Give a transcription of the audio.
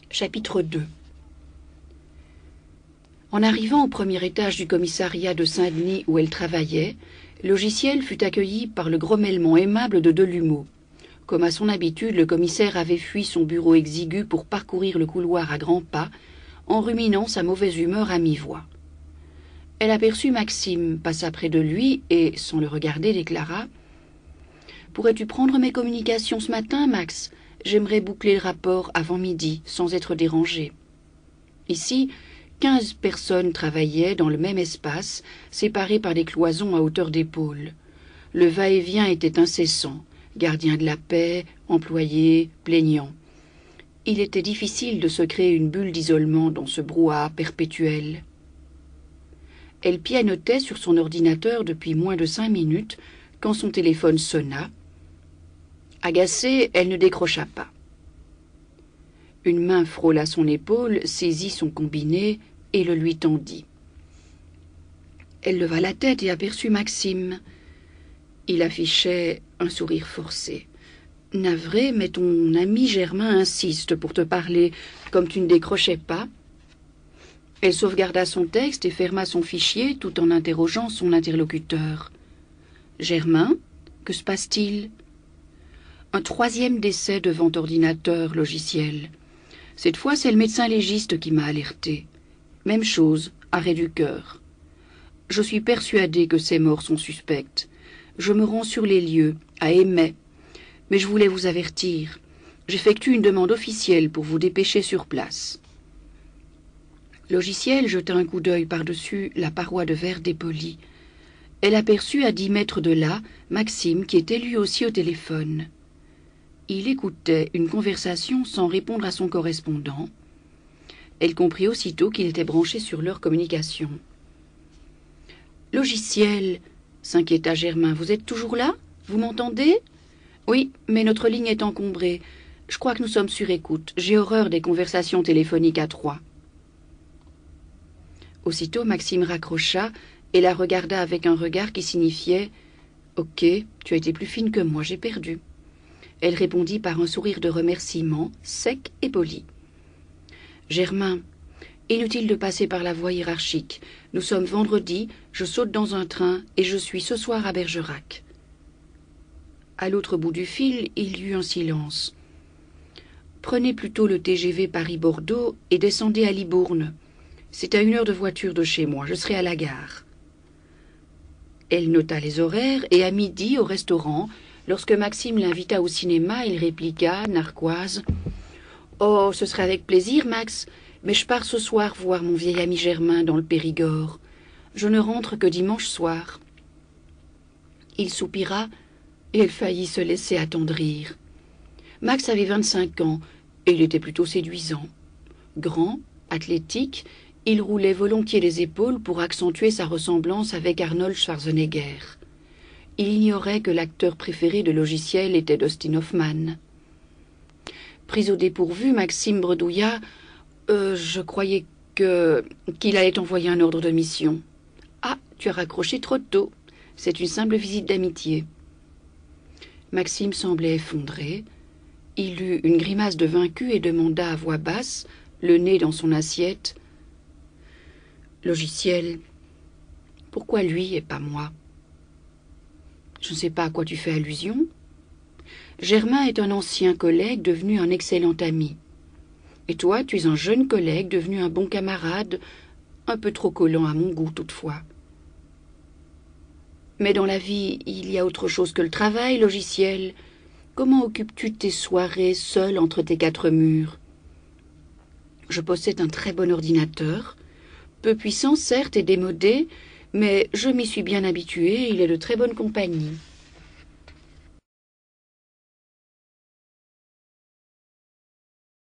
Chapitre 2. En arrivant au premier étage du commissariat de Saint-Denis où elle travaillait, Logiciel fut accueilli par le grommellement aimable de Delumeau. Comme à son habitude, le commissaire avait fui son bureau exigu pour parcourir le couloir à grands pas, en ruminant sa mauvaise humeur à mi-voix. Elle aperçut Maxime, passa près de lui et, sans le regarder, déclara « Pourrais-tu prendre mes communications ce matin, Max ? J'aimerais boucler le rapport avant midi, sans être dérangé. » Ici, 15 personnes travaillaient dans le même espace, séparées par des cloisons à hauteur d'épaule. Le va-et-vient était incessant, gardien de la paix, employés, plaignants. Il était difficile de se créer une bulle d'isolement dans ce brouhaha perpétuel. Elle pianotait sur son ordinateur depuis moins de 5 minutes quand son téléphone sonna. Agacée, elle ne décrocha pas. Une main frôla son épaule, saisit son combiné et le lui tendit. Elle leva la tête et aperçut Maxime. Il affichait un sourire forcé. « Navré, mais ton ami Germain insiste pour te parler, comme tu ne décrochais pas. » Elle sauvegarda son texte et ferma son fichier tout en interrogeant son interlocuteur. « Germain, que se passe-t-il » ? Un 3e décès devant ordinateur logiciel. Cette fois, c'est le médecin légiste qui m'a alerté. Même chose, arrêt du cœur. Je suis persuadé que ces morts sont suspectes. Je me rends sur les lieux, à Émet. Mais je voulais vous avertir. J'effectue une demande officielle pour vous dépêcher sur place. Logiciel jeta un coup d'œil par-dessus la paroi de verre dépoli. Elle aperçut à 10 mètres de là Maxime qui était lui aussi au téléphone. Il écoutait une conversation sans répondre à son correspondant. Elle comprit aussitôt qu'il était branché sur leur communication. « Logiciel, s'inquiéta Germain, vous êtes toujours là? Vous m'entendez? Oui, mais notre ligne est encombrée. Je crois que nous sommes sur écoute. J'ai horreur des conversations téléphoniques à 3. Aussitôt, Maxime raccrocha et la regarda avec un regard qui signifiait « Ok, tu as été plus fine que moi, j'ai perdu. » Elle répondit par un sourire de remerciement, sec et poli. « Germain, inutile de passer par la voie hiérarchique. Nous sommes vendredi, je saute dans un train et je suis ce soir à Bergerac. » À l'autre bout du fil, il y eut un silence. « Prenez plutôt le TGV Paris-Bordeaux et descendez à Libourne. C'est à 1 heure de voiture de chez moi, je serai à la gare. » Elle nota les horaires et à midi, au restaurant, lorsque Maxime l'invita au cinéma, il répliqua, narquoise, « Oh, ce serait avec plaisir, Max, mais je pars ce soir voir mon vieil ami Germain dans le Périgord. Je ne rentre que dimanche soir. » Il soupira et elle faillit se laisser attendrir. Max avait 25 ans et il était plutôt séduisant. Grand, athlétique, il roulait volontiers les épaules pour accentuer sa ressemblance avec Arnold Schwarzenegger. Il ignorait que l'acteur préféré de Logiciel était Dustin Hoffman. Pris au dépourvu, Maxime bredouilla « Je croyais qu'il allait envoyer un ordre de mission. »« Ah, tu as raccroché trop tôt. C'est une simple visite d'amitié. » Maxime semblait effondré. Il eut une grimace de vaincu et demanda à voix basse, le nez dans son assiette, « Logiciel, pourquoi lui et pas moi ? Je ne sais pas à quoi tu fais allusion. Germain est un ancien collègue devenu un excellent ami. Et toi, tu es un jeune collègue devenu un bon camarade, un peu trop collant à mon goût toutefois. Mais dans la vie, il y a autre chose que le travail, Logiciel. Comment occupes-tu tes soirées seul entre tes 4 murs ? Je possède un très bon ordinateur, peu puissant certes et démodé, mais je m'y suis bien habituée et il est de très bonne compagnie.